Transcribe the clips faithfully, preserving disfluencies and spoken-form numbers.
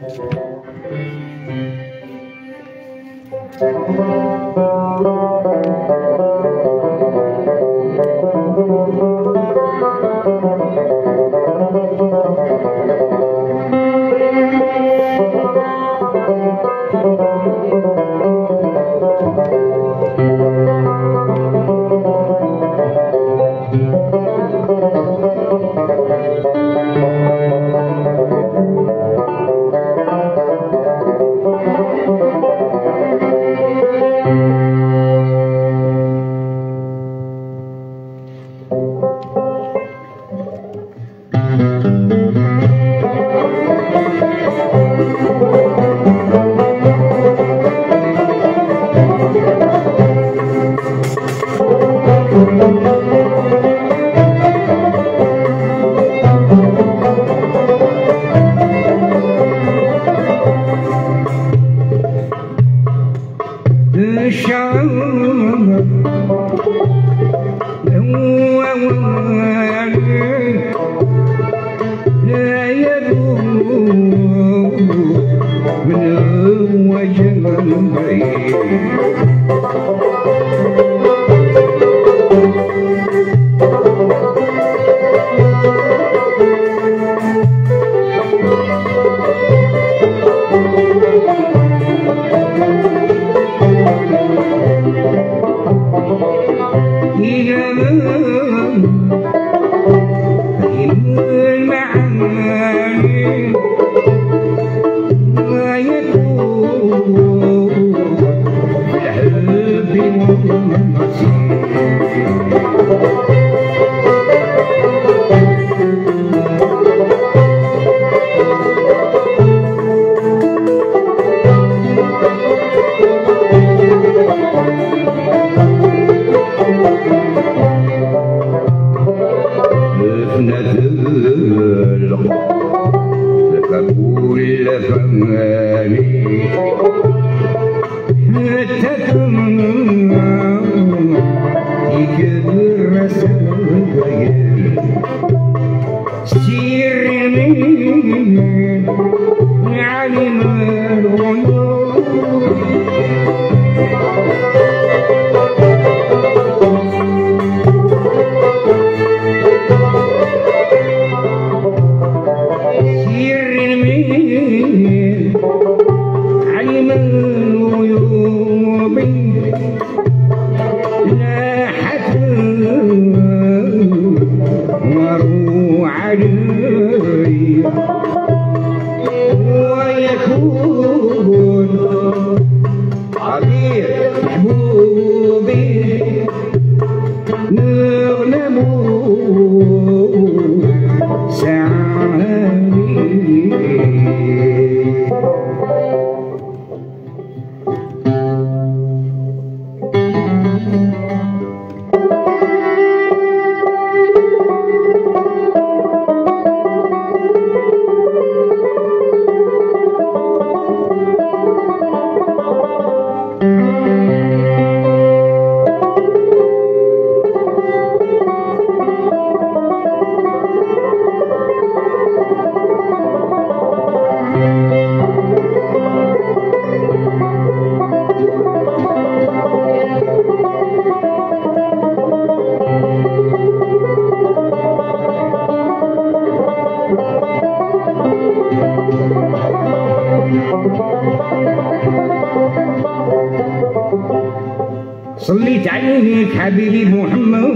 صليت عليك حبيبي محمد،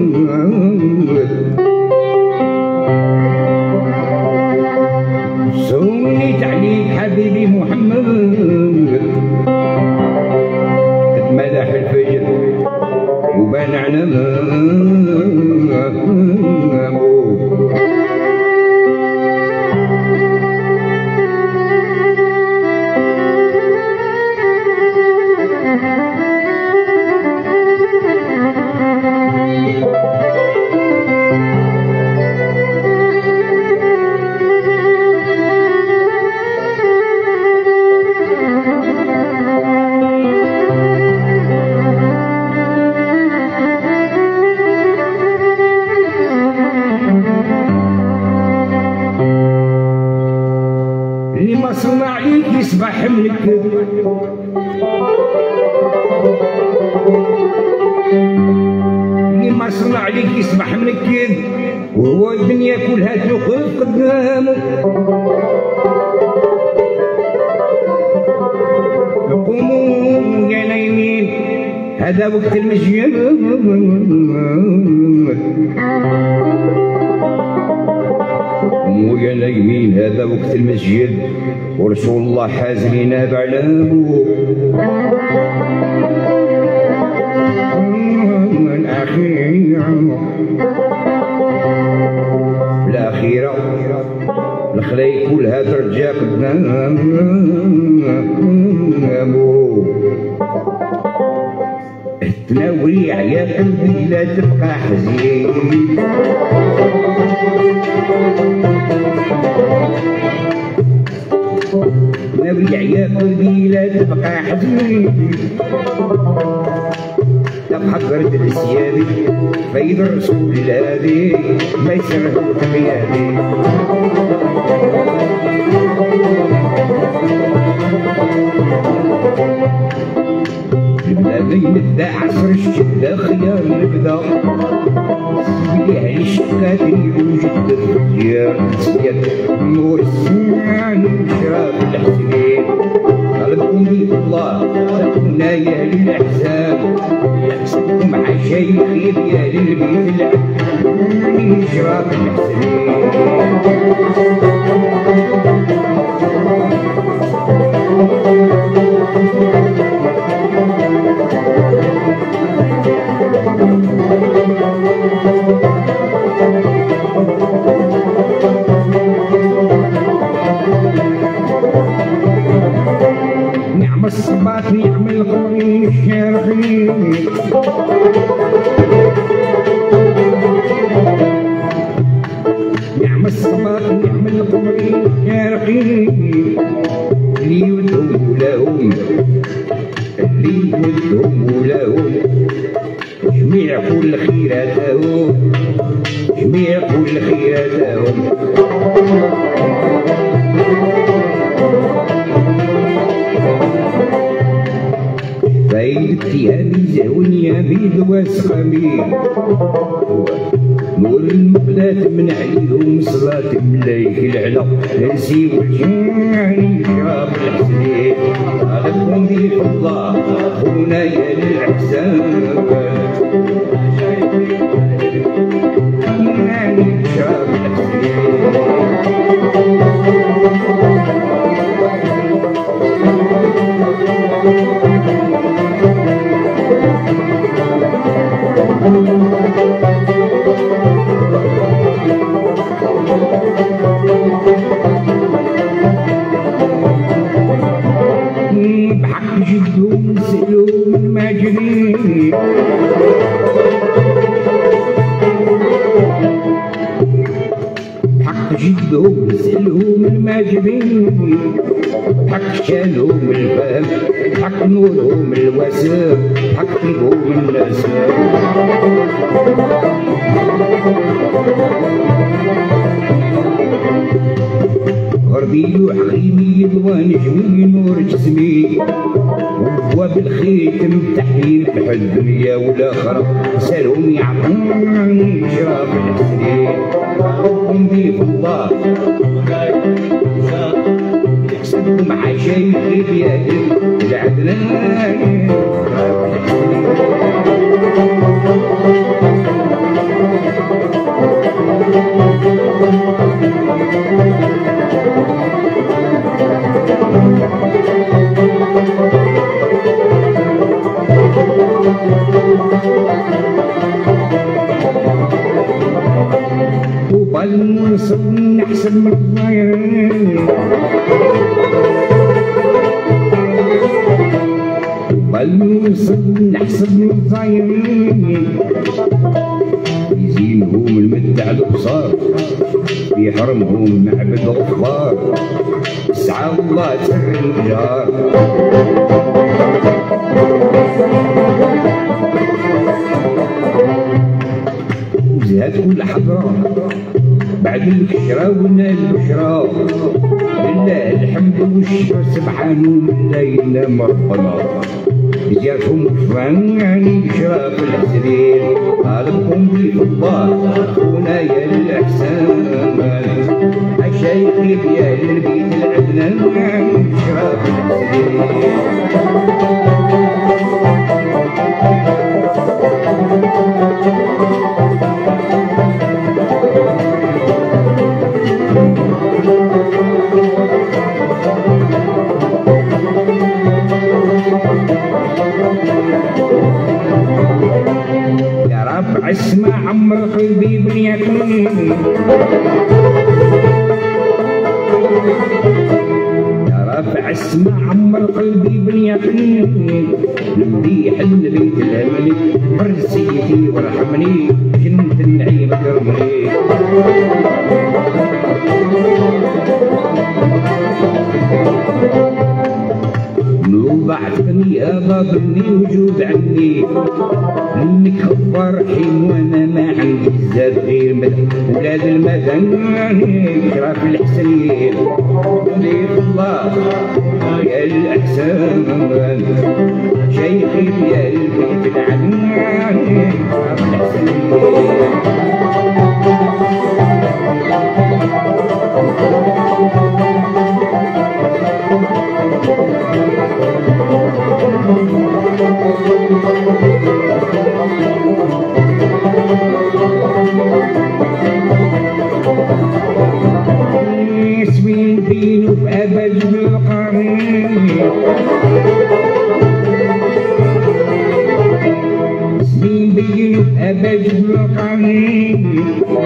صليت عليك حبيبي محمد، قد ملح الفجر وبان علامه اللي ما صنع عليك يصبح منكد، اللي ما صنع عليك يصبح منكد، وهو الدنيا كلها توقف قدامه. قوموا يا نايمين هذا وقت المسجد، قوموا يا نايمين هذا وقت المسجد، ورسول الله حازلنا بعلامه. في الأخيرة الخلايق كلها ترجع قدامه. تناولي عيا قلبي لا تبقى حزين، تناولي عيا قلبي لا تبقى حزين. تبقى برد السيادي بيد الرسول الهادي ما يسرح بيادي. نبدا بين الدا عصر الشدة خيار نبدا اللي عيش قادر يوجد الديار السياد نور السمان وشراب الحسنين. طلبكم لي الله تكونا يا للأحزاب، يحسبكم عشايخي يا للبيت العلماني شراب الحسنين. نعم الصباط نعم القمرين الشارخين، نعم الصباط نعم القمرين الشارخين، اللي يودهم لهم اللي يودهم لهم جميع كل خيراتهم، جميع كل خيراتهم. فايدتي هذه زاوية بيض واسخمين، نور المقلات من عليهم صلاة ملايك العلا نسي والجاني شراب الحسنين. طالبكم ضيف الله خونا يا للعحسان، شراب الحسنين. بحق جدهم سألوا الماجرين، بحق جدهم سألهم الماجرين، بحق شانهم الفهم، بحق نورهم الواسع، بحق طيبهم الناس. غربي وحريمي ضوان جوي نور جسمي، وهو بالخيتم تحليل بحال الدنيا والاخرى سالهم يعطوني شراب الحسنين. ربكم ضيف الله يحسبكم عشايخي بيادي العدنان شراب الحسنين. وبالمنصب نحسب من الضيان، وبالمنصب نحسب من الضيان، يزينهم المد على الابصار يحرمهم معبد الغفار، سعى الله تسر الجار. وزهد كل حضرة بعد الكشرة ونال البشرى، لله الحمد والشكر سبحانه من لا ينام ربنا جاتهم فاني شراف الحسرين طالبكم في الله خونا يا الاحسان عشايخي يا البيت العدنان شراف الحسرين اسمع عمر قلبي بنيتي يا رافع اسمع عمر قلبي بنيتي نمديح البيت الاملي فرسيتي وارحمني كنت النعيم كرمني وبعثني يا بابني وجود عني انك خبر حين وانا ما عندي بزاف غير مدح ولاد المدن شراف الحسنين وليك الله يا الاحسان شيخي يا البيت العنان شراف الحسنين اسمي بينو بأبد القرين اسمي بينو بأبد القرين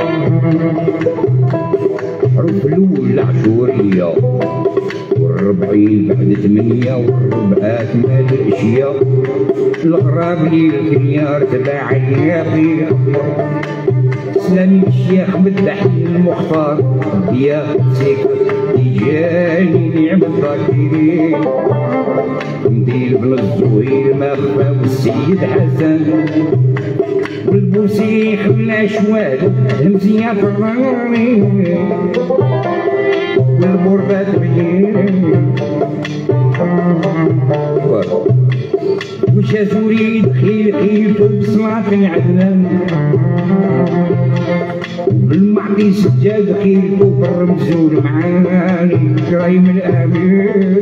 حروف الأولى عشورية والربعين بعد ثمانية والربعات مال الأشياء الغراب لي الكنيار تبع الياقي سلامي الشيخ مدحي المختار يا سيكر جاني نعم الذاكرين ندير بن الزهير ما خفا والسيد حسن والبوسي خلا شوال همزية فراني والبربات بليل وش تريد خير خيرتو بصلاة العدنان بالمعطي سجاد خيرتو بالرمزول معاني كريم الامير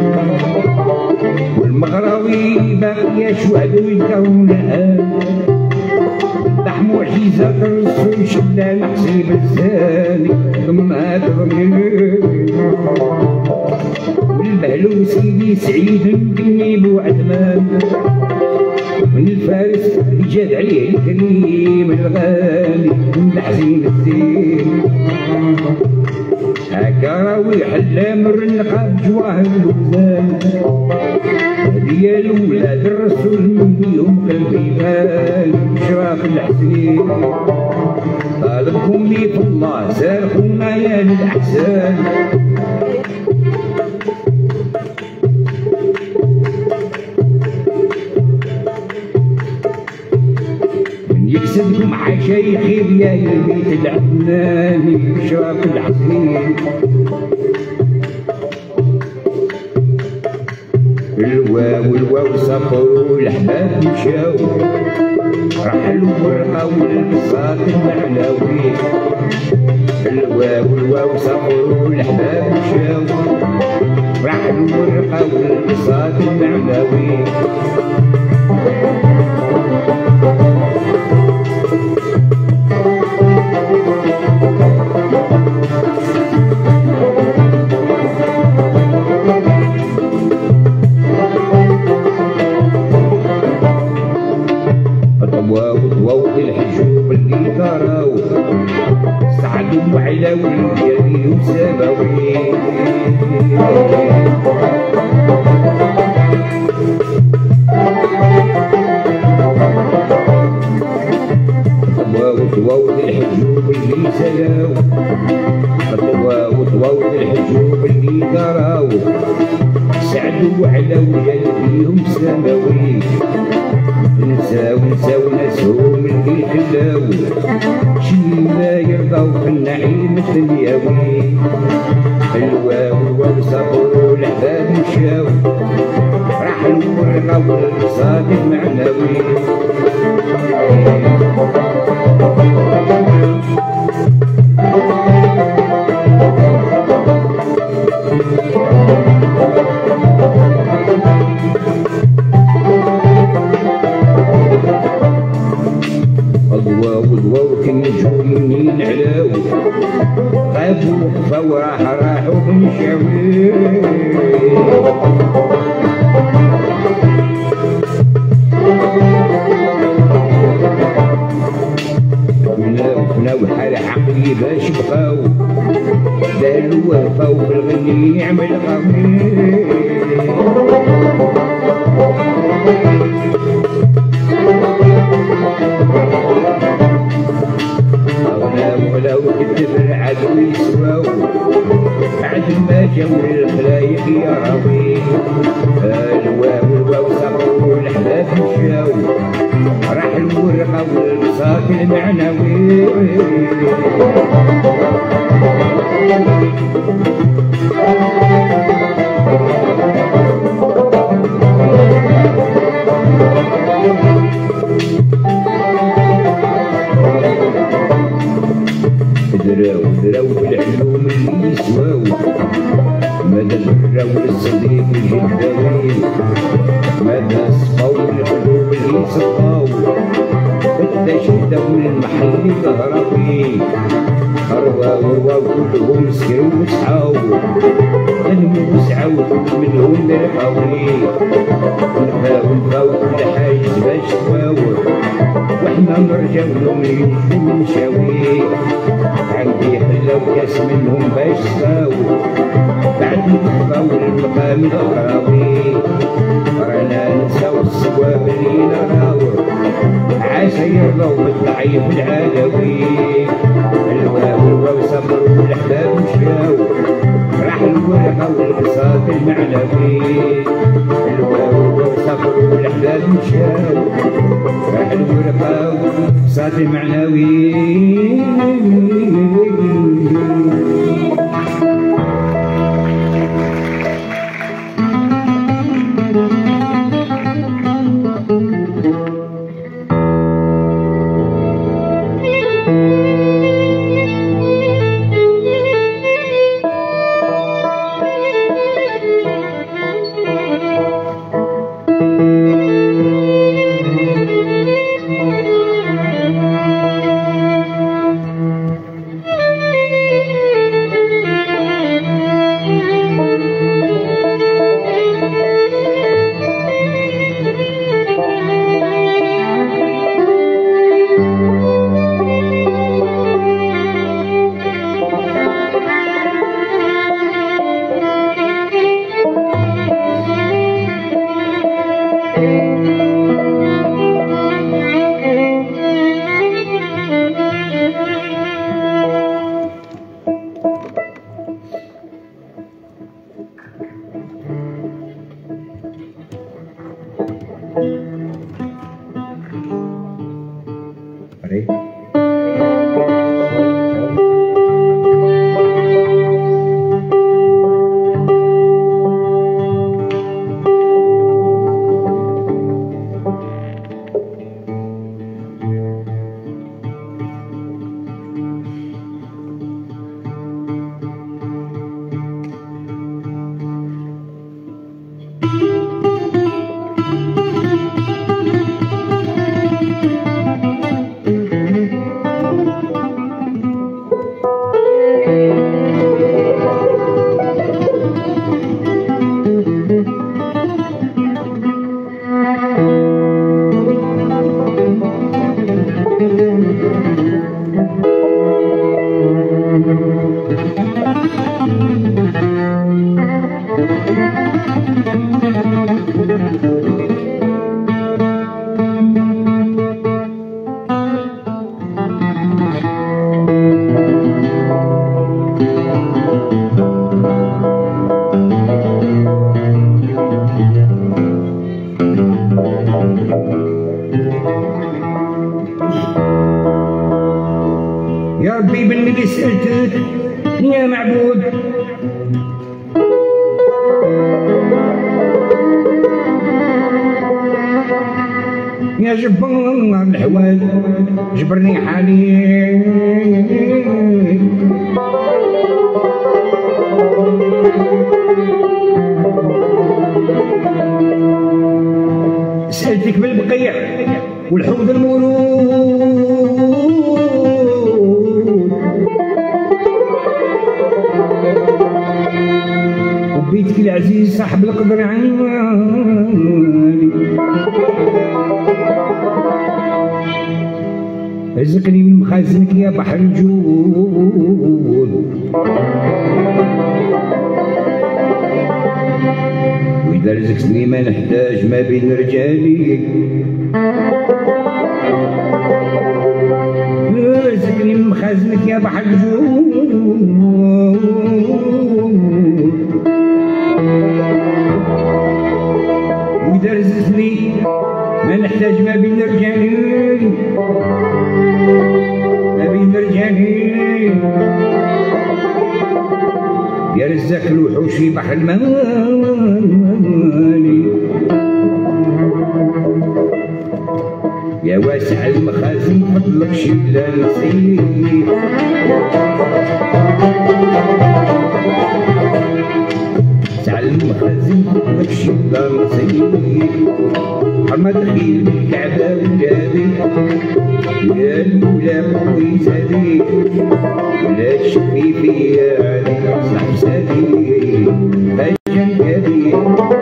والمغراوي باقي شوهد ويكونها فتح معجزة الرسول شلال حسيب الزاني ضمها تضمير والبهلو سيدي سعيد كنيب وعدمان من الفارس جاد عليه الكريم الغالي من الحزين الزين هكا راوي حلام الرنقة بجواهر الوزان هدية لولاد الرسول من بيهم قلبي غالي شراف الحسين طالبكم لي في الله سارقونا يا للأحسان يكسبكم عشايخي يا البيت العدناني بشراف الحسين الواو الواو سافروا الأحباب مشاو رحلوا ورقة والبساط المعلاوي الواو الواو سافروا الأحباب مشاو رحلوا ورقة والبساط المعلاوي وضوء الحجوب اللي تراو سعدوا وعلاوي ديالي وسباوي وضوء الحجوب اللي سلاو وضوء الحجوب اللي تراو سعدوا وعلاوي ديالي وسباوي نساو نساو ناسهم باقي الكلاو شي ما يرضى في النعيم الدنياوي الواو الواو صبروا الأحباب مشاو راح الورقة والاقتصاد المعنوي الواو الواو كنجوم منين علاو غابوا وقفوا راح راحوا بنشاوي فناو فناو حال عقلي باش بقاو داروا وقفاو بالغني يعمل غني ولو كتب العدو يسواو بعد ما جاو الخلايق يا راوي الواو الواو صبروا الأحباب مشاو راح الورقة والبساط المعنوي دراو دراو بالعلوم اللي يسواو ماذا جراو للصديق الجداوي ماذا صفاو القلوب اللي صفاو بدا شداو المحل كهربي خرواو واو كلهم سكروا وسعاو خدموا وسعاو كل منهم درقاوي نفاو نفاو كل حاجة باش تفاو واحنا نرجعو لهم يجوا نشاوي عندي خلاو كاس منهم باش صاو بعد نفاو المقام الأخراوي رانا نساو الصواب اللي نراو عاش يرضاو بالضعيف العدوي الواو الواو صبروا الأحباب مشاو راح الورقة والاقتصاد المعنوي الواو الواو صبروا الأحباب مشاو راح الورقة والاقتصاد المعنوي اللي سألتك يا معبود يا جبار الحوال جبرني حالي سألتك بالبقيع والحوض المولود وبيتك العزيز صاحب القدر عالي رزقني من مخازنك يا بحر الجود وإذا رزقتني ما نحتاج ما بين رجالي رزقني من مخازنك يا بحر الجود وإذا رزقتني ما نحتاج ما بين رجالي ما بين رجالي يا رزاق الوحوش في بحر المالي يا واسع المخازن فضلك شيل نصيب واسع المخازن فضلك شيل نصيب حرمة دخيل بالكعبة وجابي يا الأولى قوي زادي ولا تشفي فيا عليك صاحب سادي فجن كبير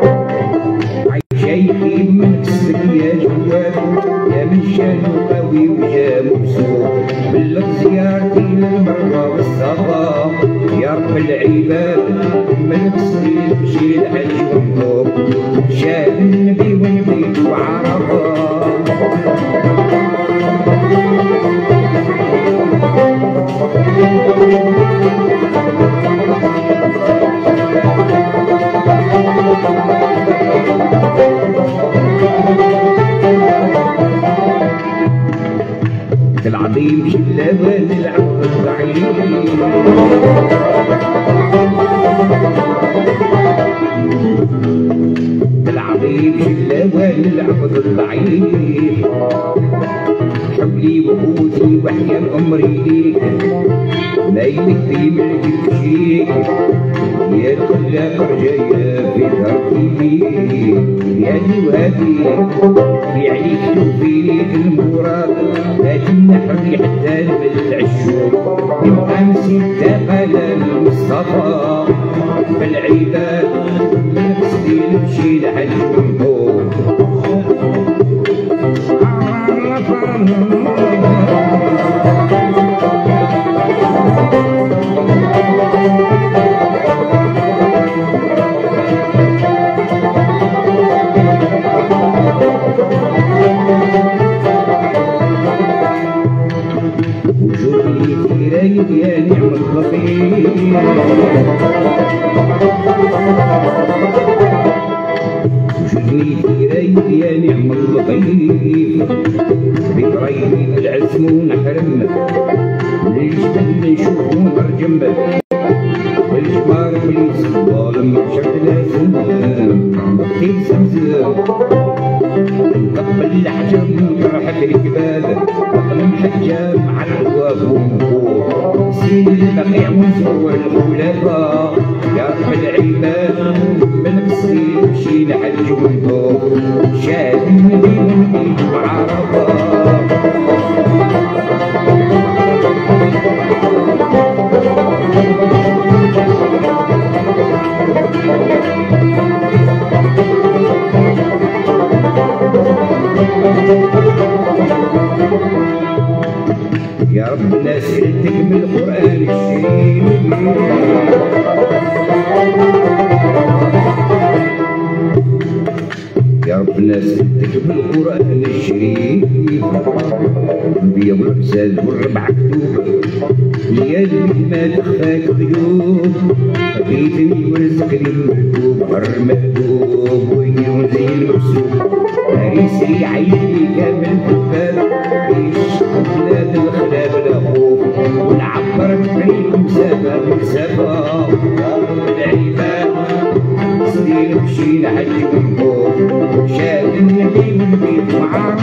عيشايخي من كسك يا جواد يا من شانو قوي وجا مبسوط بلغ زيارتي للمروة والصفا يا رب العباد من كسك تمشي الحج والنوب شاهد النبي ونبيك وعرفه العظيم شلوان العبد الضعيف العظيم شلوان العبد الضعيف حبلي وقوتي وحيا عمري ليك ما يكفي ملكك شيك يا الخلاق رجايا في ترتيبي يا جوادي في عليك توفيق المراد هاتي النحر حتى بالعشوق يبقى مسيت قال المصطفى بالعباد نفسي نمشي لحج ونفوق وجودي في رايد يا نعم الخفيف وجودي في رايد يا نعم اللطيف ذكريني بالعزم ونحرم الجبل نشوفو نرجم والجمار بليس الظالم شرط لازم وقتي زمزم قبل الحجر جرحت الجبال وقلم حجام على الواف ومفوق سيد البقيع ونزور الخلفاء يا رب العباد بنفسي نمشي لحج ونفوق شاهد النبي ونبيك وعرفه يا ربنا سألتك بالقرآن الشريف يا ربنا سألتك بالقرآن الشريف بيض الرسال والربع كتوب ليالي ما تخفاك غيوب خفيتني ورزقني المركوب المكتوب ويديرون زي المكسوب هريسي عيني كامل كفاف عيش بلاد الخلاب الأخوف والعبر مسكين مشينا حج ونقول شاد النبي والبيت معاه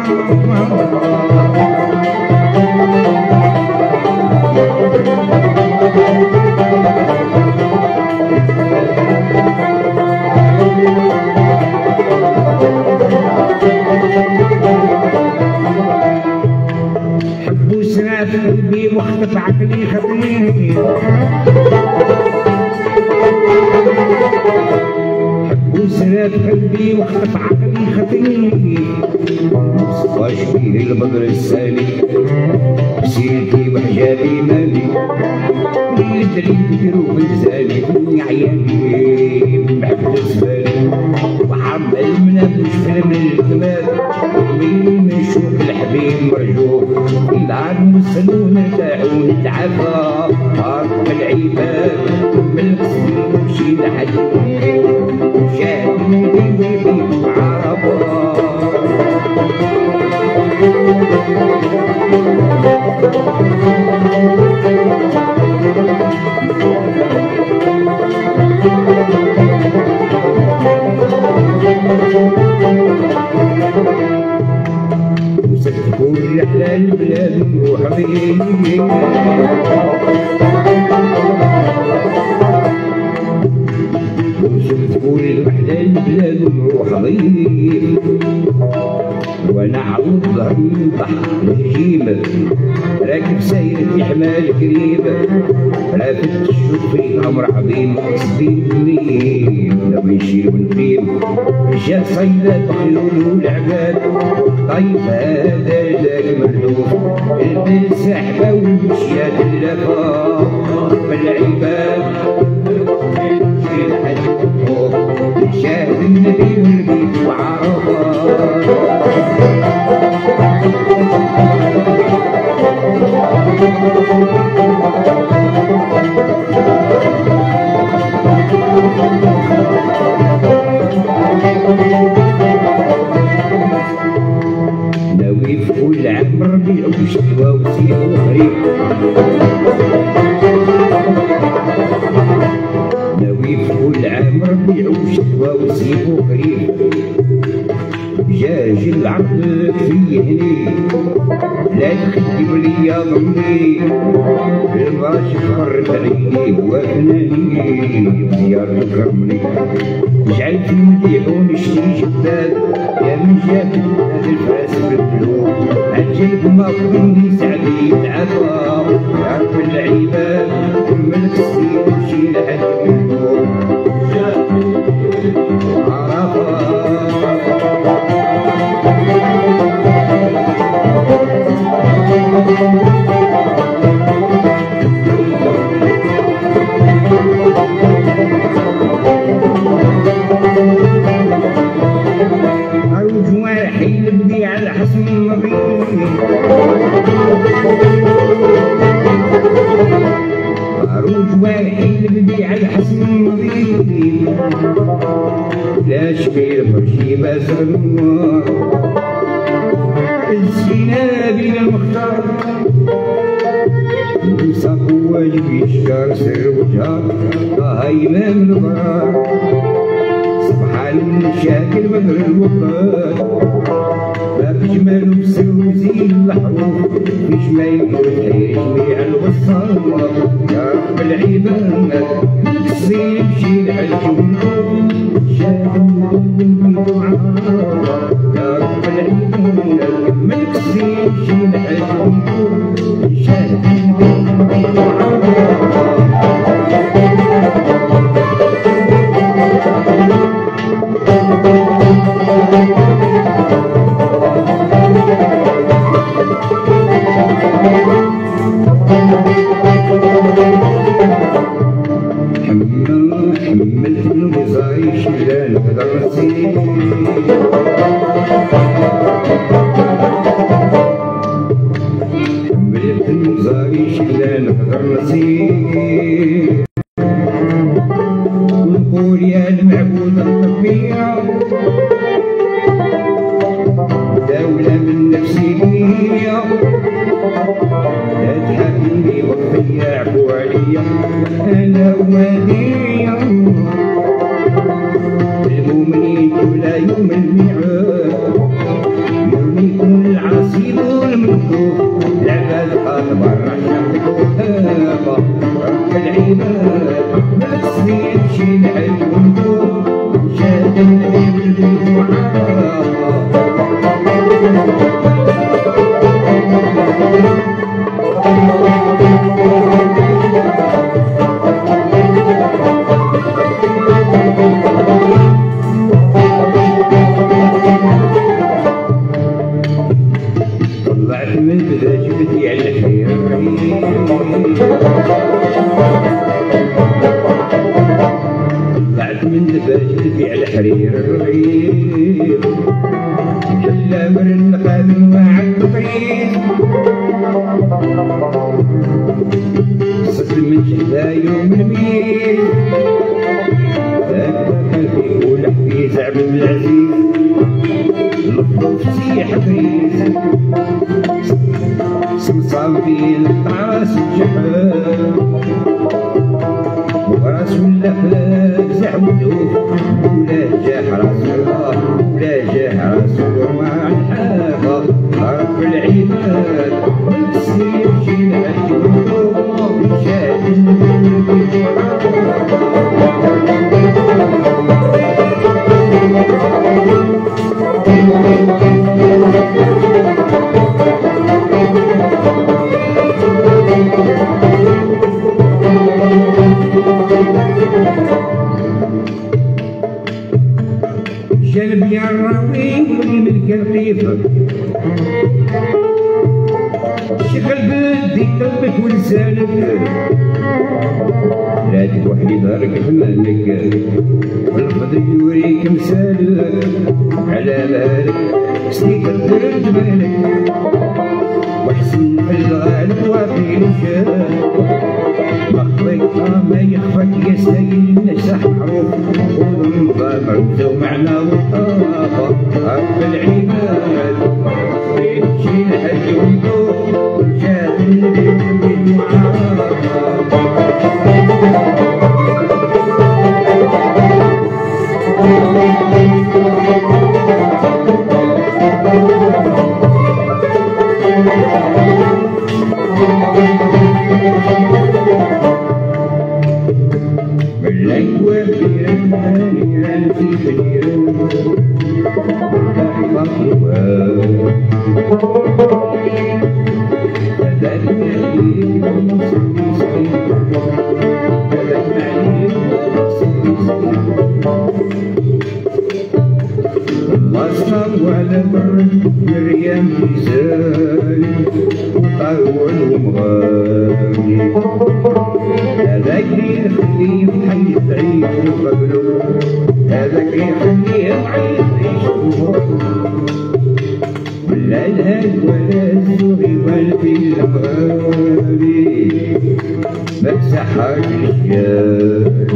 حبوا سنة في قلبي واختف عقلي خطير حبوا سنة في قلبي واختف عقلي خطير مصفاش فيه البدر السالي بسيرتي وحجابي مالي يدري يديرو بلساني كوني عيالي بحب الزبالي وحرب المنافش فيلم الكمال وين ما نشوف الحبيب مرجوح يلعب نوصلو نرتاحو نتعافى عارف العباد بالقصدي نمشي لحد شاد ندير بيك عرفة وستكون رحلة البلاد نروح بيه وستكون رحلة البلاد نروح بيه وانا عروض ظهري من البحر الهجيمة راكب ساير في حمال كريمة رافد الشوف في امر عظيم قصدي منين لو يشيل ونقيم جا صيدات بخلول والعباد طيب هذا ذاك مردوف البل سحبة والمشيات اللفا بالعباد شيل حد شاهد النبي والبيت وعرفه ناوي في كل عام ربيع وشتوى وصيف وخريف ناوي في كل عام ربيع وشتوى وصيف وخريف جاج العرض فيه هني لا تخدم ليا ضمني البراش فرت عيني وفناني ديار تكرمني جعلت المديح ونشتي جداد يا من جاب هذا الفاس بالقلوب عجلت ما فضلني سعدي يتعافى يا رب العباد الملك السيد مشي لحد النور عرفه أروج واحد لبي على حسن النظير أروج واحد لبي على حسن النظير لا شبير فرشي باسر النوار السينا بين المختار وساق واجب يشكر سر وجهار هاي إمام البرار سبحان من شاكل بدر الوقت باب جمال بسر وزين الحروف مش ما يقول جميع الوصال يا رب العباد الصين يمشي لحج ونقول شاهد بالبيت وعار يا رب العباد ملك الصين يمشي لحج ونقول شاهد بالبيت وعار حملت الوزاي شلال بدرسي حملت الوزاي شلال بدرسي ونقول يا المعبود الطبيعة دولة من نفسية لا تحبني وقفي عفو عليا أنا وديع ولا يوم الميعاد يوم يكون العصير والمكتوب العباد قادمة رحمتك وهابة رب العباد بس يمشي العز والنور شاد النبي والمعارضة طلعت من بدا جبتي على الخير طلعت من بدا جبتي على حرير الرغيف شلا من النخام وعد الطريق صد من شلا يوم الميل هكا خلفي ولحفي زعب العزيز الخوف سيح بريز صمصاوي الطعاس الجحر وراس ولا فاك زعودو ولا جاح راس الله ولا جاح راس مع الحافظ رب العباد نفسي يمشي العجل وشاد النبي جلب يا الراوي والملك الخيفة شغل بدي قلبك ولسانك لا توحي دارك حمالك والفضل يوريك مثالك على بالك سنيك الدرد بالك واحسن في الغالب وفي الشام مخفيك ما يخفك يا سيد النجاح معروف معروف ومعنى وطافة رب العباد يمشي الحج والطوف شاد النبي بالمعارضة بالأكواب بيران بيران في بيران هذاك معليك سيدي سيدي هذاك معليك سيدي سيدي الله صاب على برد مريم ميزان وطول ومغاني هذاك يخليه بحي تعيش وقبله هذاك يخليه بحي تعيش وقبله ولا الهاد ولا الزغي والفي الغالي مسحر الرجال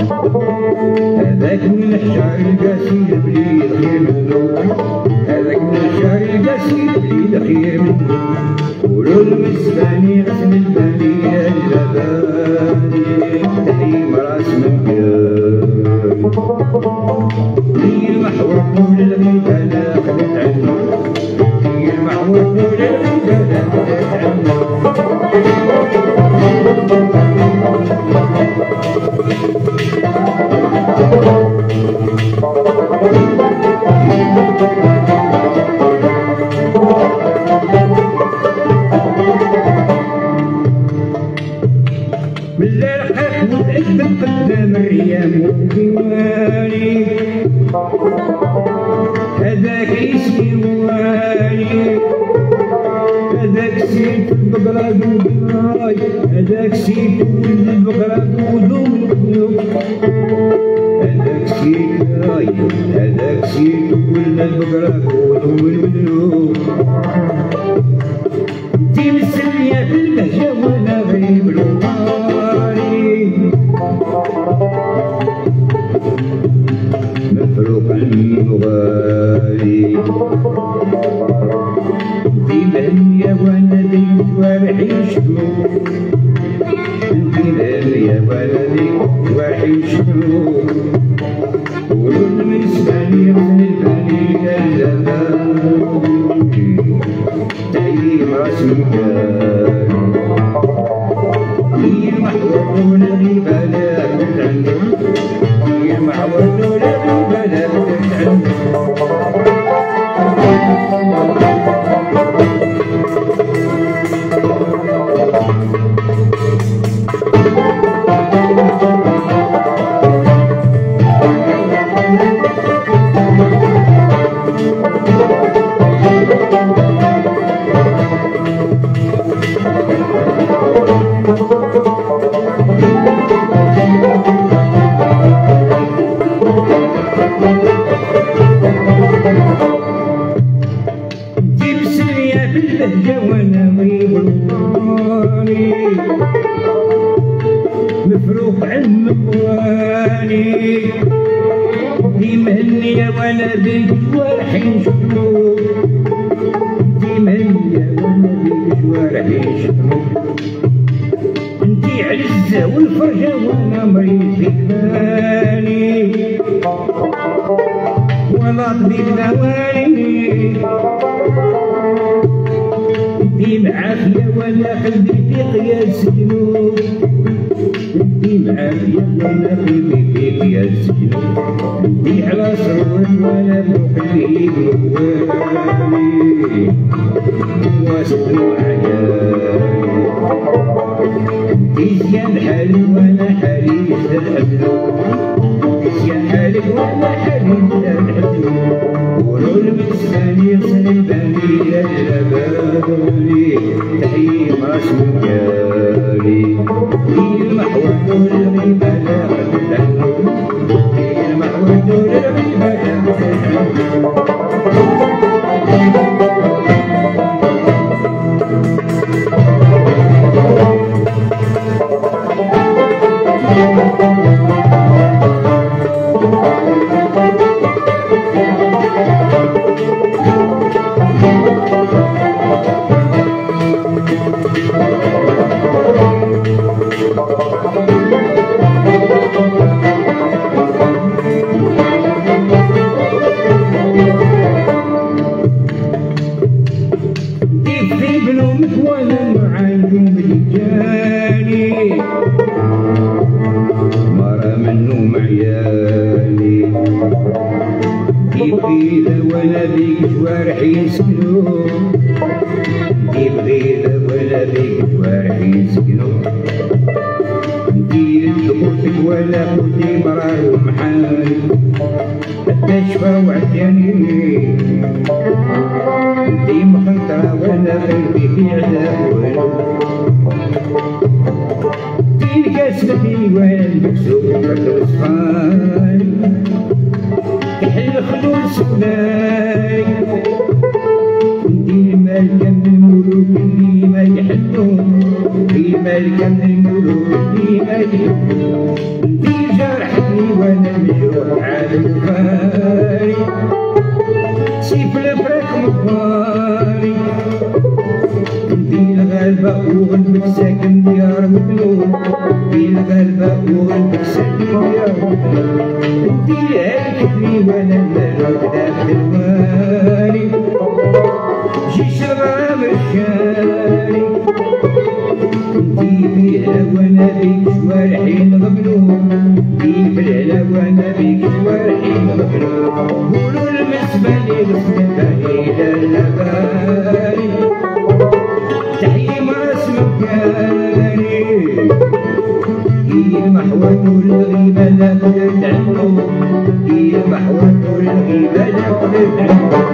هذاك من الشعر القاسي بليد خير منه هذاك من الشعر القاسي بليد خير منه قولوا المسباني غسل الباني يا اللباني تحريم راس مكان هي المحور طول الغيبانة خذت عنه هي المحور طول الغيبانة خذت عنه قدام الريام والديواني هذاك يسقي والي هذاك سيد البقرة دوداي هذاك سيد البقرة دودوم هذاك سيد هذاك سيد كل البقرة دودوم انتي مسمية في البهجة وانا غريب الوطاري مفروق المغالي في بهنية وانا ذي وارحي شكو في بهنية وانا ذي وارحي شكو قولوا المسماني يغسل البني اللبان تعيم راس مكان يلمح وطول الغيبة لا بد عندك يلمح وطول الغيبة لا بد عندك مفروق عن مقواني دي مهنية وانا بيك جوارحي شكرو دي مهنية وانا بيك جوارحي شكرو انتي عزة والفرجة وانا مريض في كفاني ولا طبيب دواني دي معافية وانا قلبي في قياس جنوب دي معافية وانا قلبي في قياس جنوب دي على سرور وانا مخلي بموالي واسط وعيالي دي زيان حالي وانا حالي يزداد حزنو دي زيان حالي وانا حالي يزداد حزنو قولوا المسكان يغسل البني يا الأباني تحيي راس مكالي يلمح وطول الغيبة لا بد عنه يلمح وطول الغيبة لا بد عنه ولا بيك جوارحي يسكنو دي بغيرة ولا بيك جوارحي يسكنو ندير لقوتك ولا قوتي مرار ومحال حتى شفا وعداني دي مخنطرة وانا قلبي في عذاب والو دي كاسبتي وانا المكسوب فرد وصفاي يحل خلول سكناي دي مالكة من الملوك اللي ما يحلون دي مالكة من الملوك اللي ما يحلون دي جرحتني وانا مجروح على الفاري سيف الفراق مطاري دي الغالبة وغلبك ساكن ديار مكنون دي الغالبة وغلبك ساكن ديار مكنون دي هالكفري وانا الملوك داخل الوالي جي شرام الشاري دي فيها وانا بيك جوارحي نغبنون دي في العلا وانا بيك جوارحي نغبنون قولوا المسبالي غصبتاني للبالي تحيي راس مكاني يلمح وطول الغيبة لا بد عنه يلمح وطول الغيبة لا بد عنه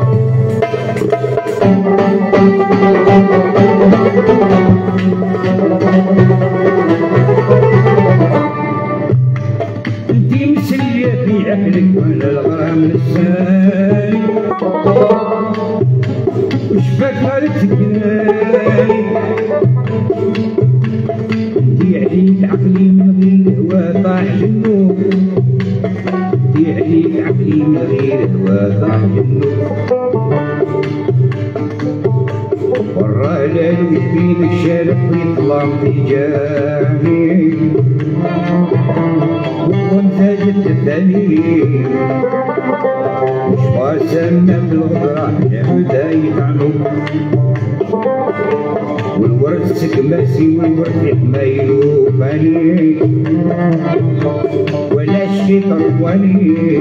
Thank you. دي عليك عقلي من غير الهوى طاح جنوب دي عليك عقلي من غير الهوى طاح جنوب ورا العلو بين الشارع في ظلام تجاني وانتاجت الثاني وشفا سمى بالغدرة يبدا يطعنو والورد سكماسي والورد حمايلو فاني ولا شي طرواني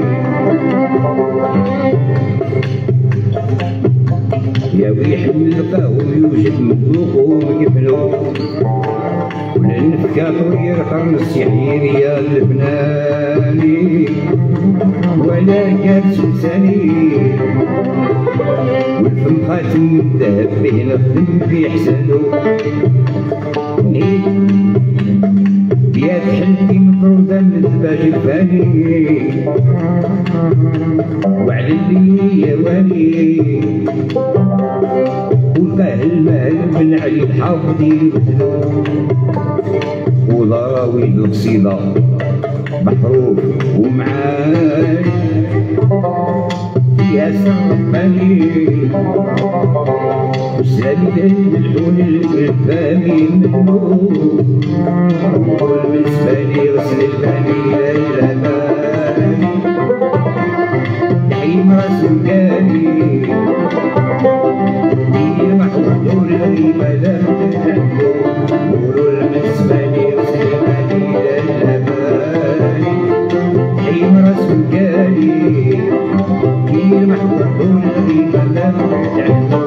يا ويحمل القهوة ويوجد مطلوق ويفنو والانفكاك ويرخرنس يحيي يا اللبناني ولا جالس لساني والفم خاتم الذهب به نخدم في حسانو يا حلتي مفروضة من الباج الفاني وعلى اللي يا واني وقاه المال من علي الحافظين وضراوي القصيدة بحروف ومعاني فيها سرطاني وسالي الحون الفامي منو بالنسبة لي غسل الفاني لا الأماني نحيم راس مكاني دير محور دوري مادام تتحبو قولوا بالنسبة لي غسل الفاني لا الأماني نحيم راس مكاني دير محور دوري مادام تتحبو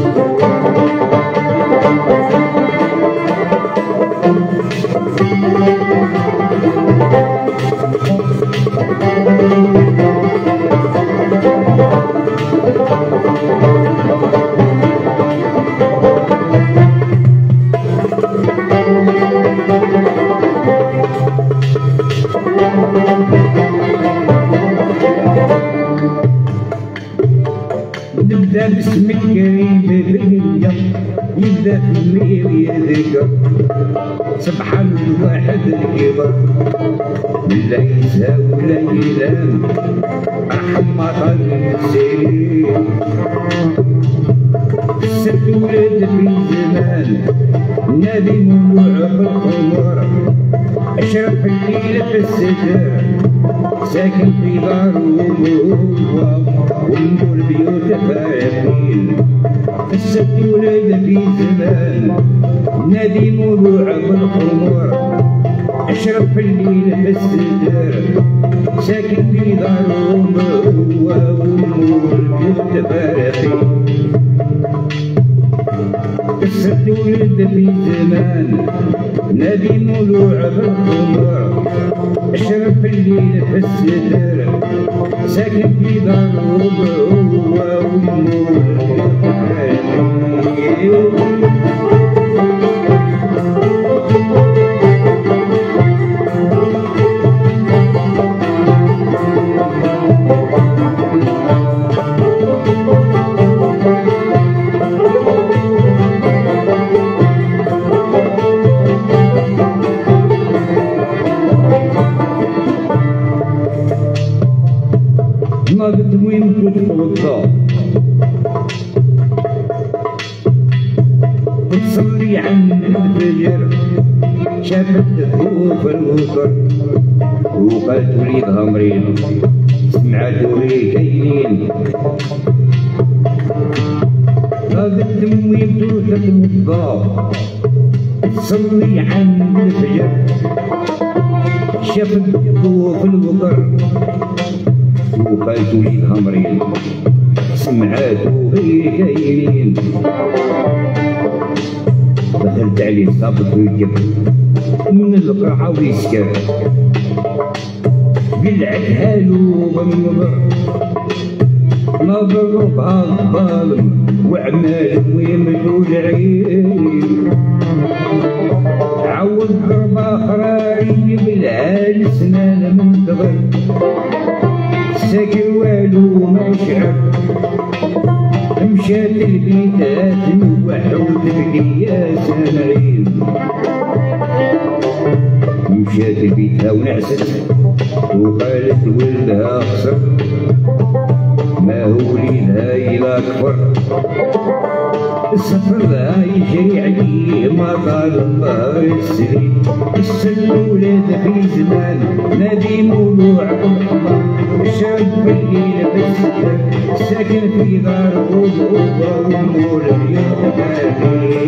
نبدا باسم الكريم بالنية يبدا في المير يذكر سبحان الواحد الكبر لا ينسى ولا يلام ارحم مطر السيرين السد ولد في الزمان نادي مولوع في الخمر اشرف الليل في الستر ساكن في دار وهو ونور بيوت فارقين السد ولد في زمان نادي مولوع بالخمر اشرب في الليل في السدر ساكن في دار وهو ونور بيوت فارقين السد ولد في زمان نادي مولوع بالخمر اشرب في الليل في الستر ساكن في دار وهو ونور ناضت وين تتوضا وتصلي عند الفجر شافت ظروف الوتر وقالت وليدها مريض سمعت ولي كاينين ناضت وين تتوضا تصلي عند الفجر شافت ظروف الوتر وقالت وليدها مريض سمعاتو غير كاينين دخلت عليه صابت ويجب من القرعة ويسكر قلعتها له بالنظر نظر بها الظالم وعمال ويمدو العين عوض ضربة خراعي بالعال سنان من دغر ساكن والو ما شعر مشات البيتات نوح ليا سامعين مشات لبيتها ونعست وقالت ولدها خسر ما هو ليلها إلا كفر السفر ذا يجري عليه ما قال الله السليم السن ولاد في زمان نادي مولوع الحمار الشاب في الليل بالستر ساكن في دار غوضة ومول يتبادل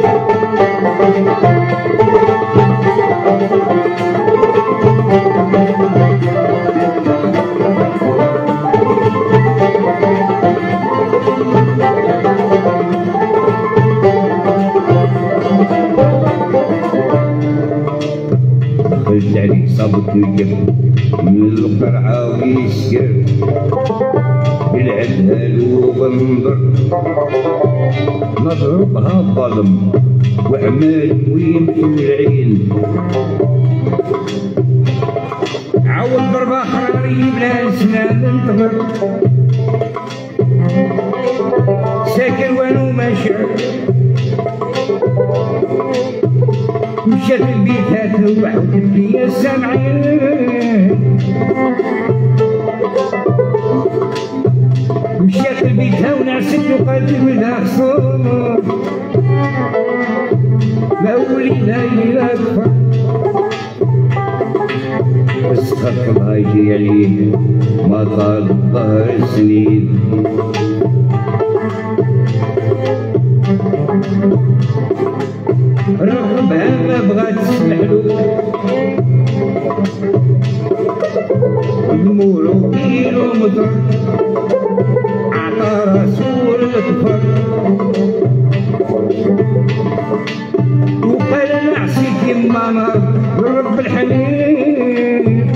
خرجت عليه صابت الجب من القرعة ويسكر بالعدها له بنظر نضربها ظلم وعمال ويمشي العين عاود ضربة حراري بلا سنان انتظر ساكن وانو ماشي مشات البيت هاتها وحدت ليا سامعين مشات لبيتها ونعست وقالت ولدها خصوم ما ولينا إلا كفر استغفر الله يجري عليه ما طال الظهر سنين رغبها ما بغات تسمحلو المولو كيلو مضر عطا راسو الكفر وقال انا عصيت يما نار رب الحنين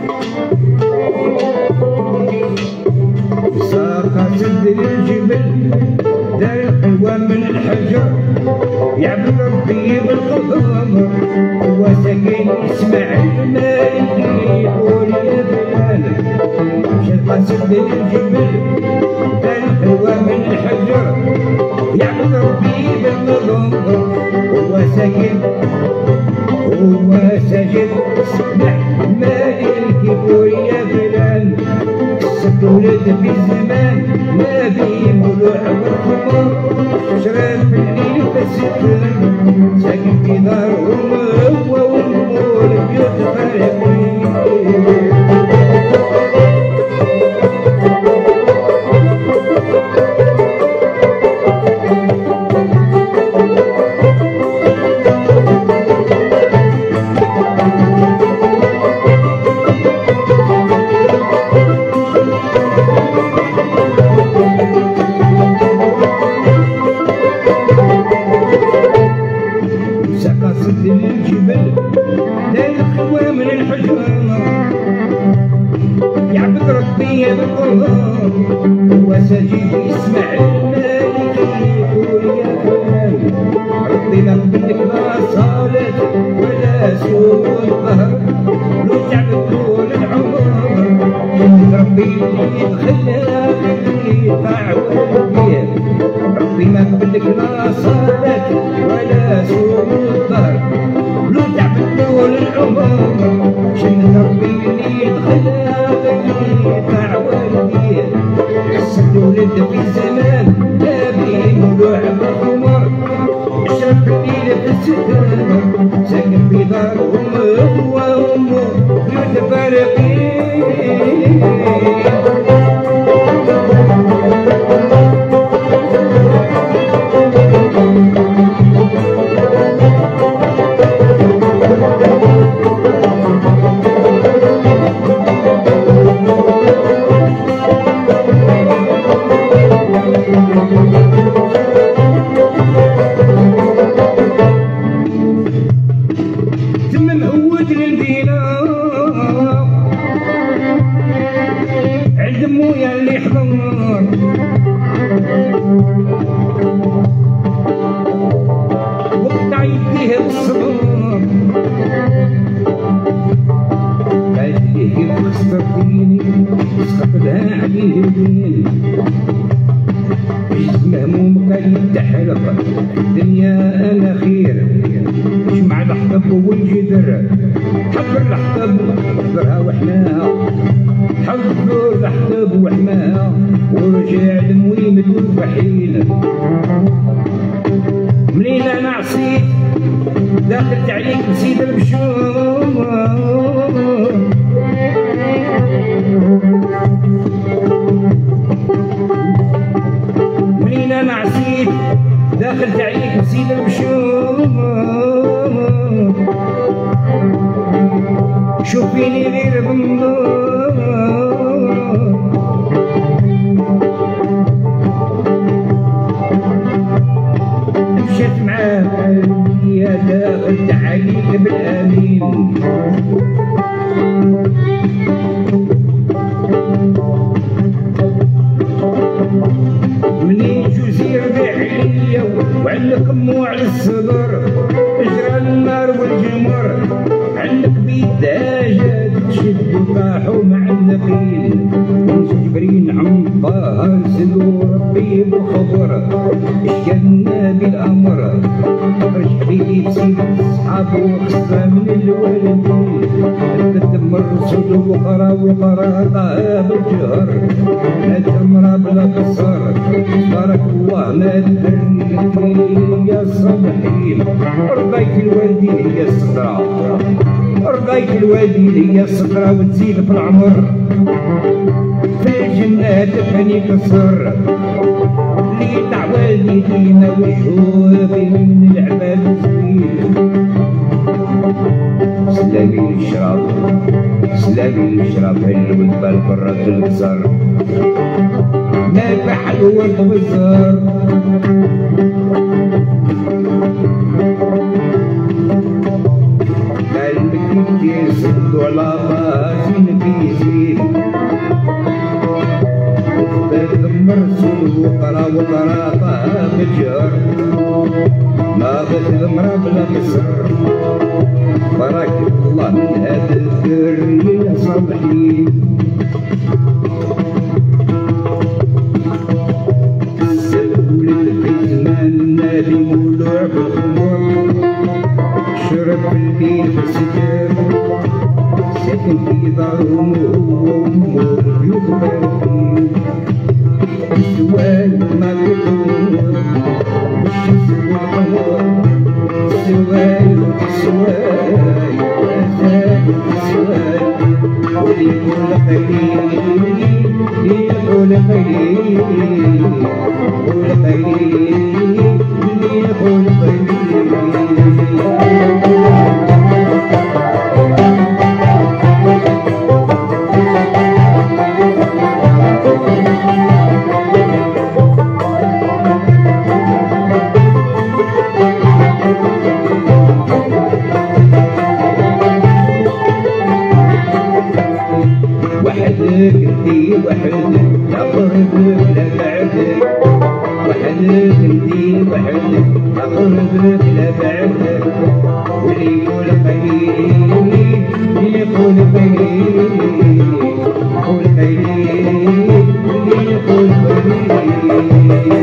ساقا سد الجبل دار القوى من الحجر يعبد ربي بالقدر هو ساكن يسمع المالكي يقول يا فلان شد سد الجبل دار القوى من الحجر يعبد ربي بالقدر هو ساكن هو ساجد يسمع المالكي يقول يا فلان ست ولاد في الزمان ما في مولوع بالخمر شراب في الليل فالستر ساكن في دارهم هو والأمور يتفرقين سد الجبل لا الخوى من الحجر يعبد ربي بالقرآن هو ساجد يسمع المالكي يقول يا فلان ربي ما قبلك لا صالة ولا سوء الظهر لو تعبد طول العمر ربي اللي يدخلها في يطاع والبيت ربي ما قبلك لا صالة ولا سوء الظهر لو تعبد طول العمر شن ربي اللي يدخلها في يطاع والبيت السد ولد في الزمان لا بيه مولوع بالخمر يشرب في الليل في الستر ساكن في دارهم هو وامه متفارقين تم مهود للبينا عند مويا اللي حضر وقطع يديه بالصبر قال لي كيف خسرتيني سقط لها عليه الدين مهموم قال يتحرق الدنيا انا عصيت دخلت عليك نسيت المشوم منين انا عصيت دخلت عليك نسيت المشوم شوفيني غير بنظر مشيت معاه يا دخلت عليك بالامين منين جوزي ربيع عليا وعندك امو على الصدر اجرى النار والجمر عندك بيداجة تشد وطاحوا مع النقيل جبرين عم طه سلو ربي بخبر اشكالنا بالامر رجعي تسيب اصحاب وقصة من الوالدين تدمر رسول وقرا وقرا طه بالجهر لا تمرى بلا قصر بارك الله لا تدري يا صبحين رضيت الوالدين هي الصدرة رضيت الوالدين هي الصدرة وتزيد في العمر في الجنات فاني كسر اللي طع والدينا وجهه من العباد الزوين سلامي للشراب سلامي للشراب الولد بالبرة البزر ما بحل ولد بزر قلبك يسد على باسين في زين تدمر سلو وقرا وقرا طه بالجهر ما بتدمر بلا قصر بركة الله من هذا الذكر يا صالحين سلول الفتنان نادي مولوع بالخمر شرب الليل في السجاد ساكن في دارهم وهو وامه بيوت باركين السؤال ما بيكون والشمس والقمر السؤال السؤال السؤال وليكون قليل ليكون قليل قول قليل ليكون قليل وحدك انتي وحدك لا قربك لا بعدك وحدك انتي وحدك لا قربك لا بعدك واللي يقول قليل يقول قليل يقول قليل واللي يقول قليل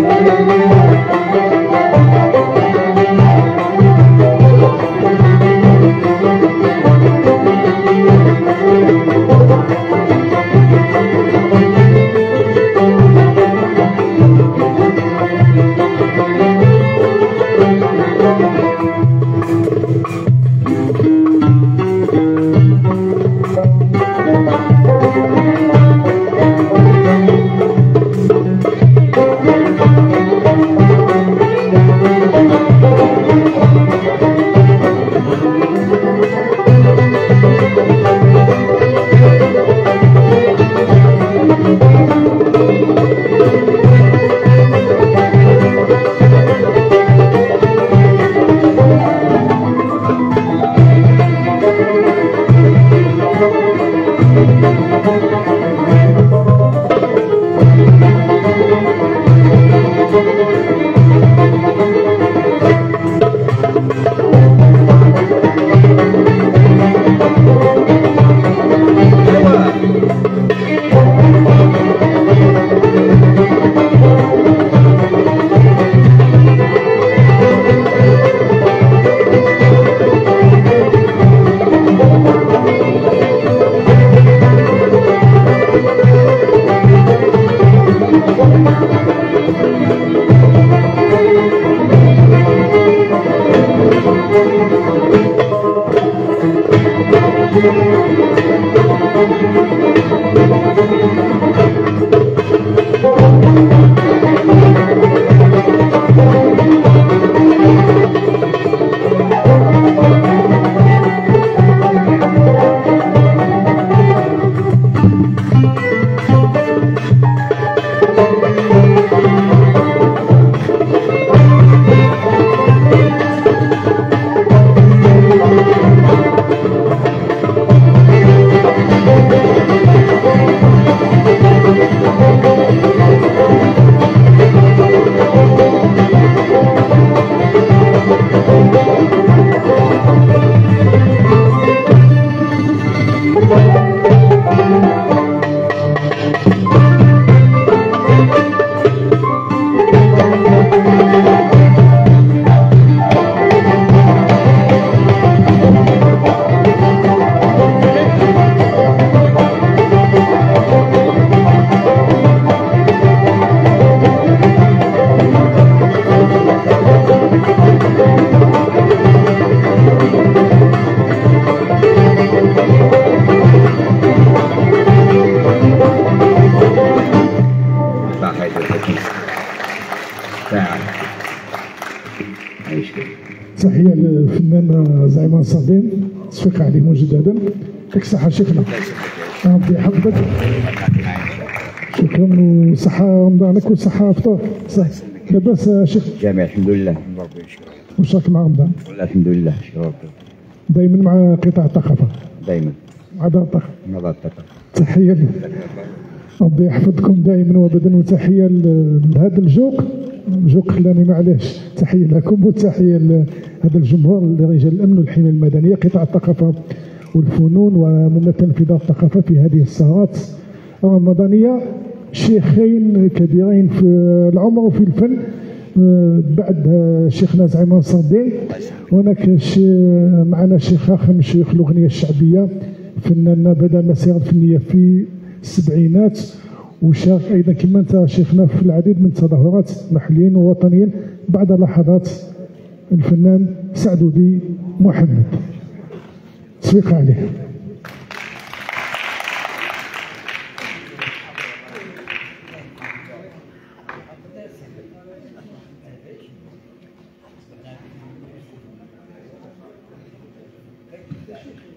مشكل. تحيه للفنان زعيم صابين، تصفيق عليه مجددا. يعطيك الصحه شيخنا، ربي يحفظك. شكرا وصحه رمضانك وصحه افطار. صح لاباس شيخ؟ جميع الحمد لله. واش راك مع رمضان؟ والله الحمد لله شكرا. دائما مع قطاع الثقافه؟ دائما مع دار الثقافه. مع دار الثقافه. تحيه ربي يحفظكم دائما وابدا، وتحيه لهذا الجوق جوق خلاني معليش. تحيه لكم وتحيه لهذا الجمهور، لرجال الامن والحمايه المدنيه، قطاع الثقافه والفنون، وممثلا في دار الثقافه في هذه السهرات الرمضانيه. شيخين كبيرين في العمر وفي الفن بعد شيخنا زعيم ناصر الدين، هناك معنا شيخ اخر من شيوخ الاغنيه الشعبيه، فنان بدا مسيرة فنيه في السبعينات، وشارك ايضا كما انت شيخنا في العديد من التظاهرات محليا ووطنيا. بعد لحظات الفنان سعدودي محمد، تصفيق عليه. Thank you.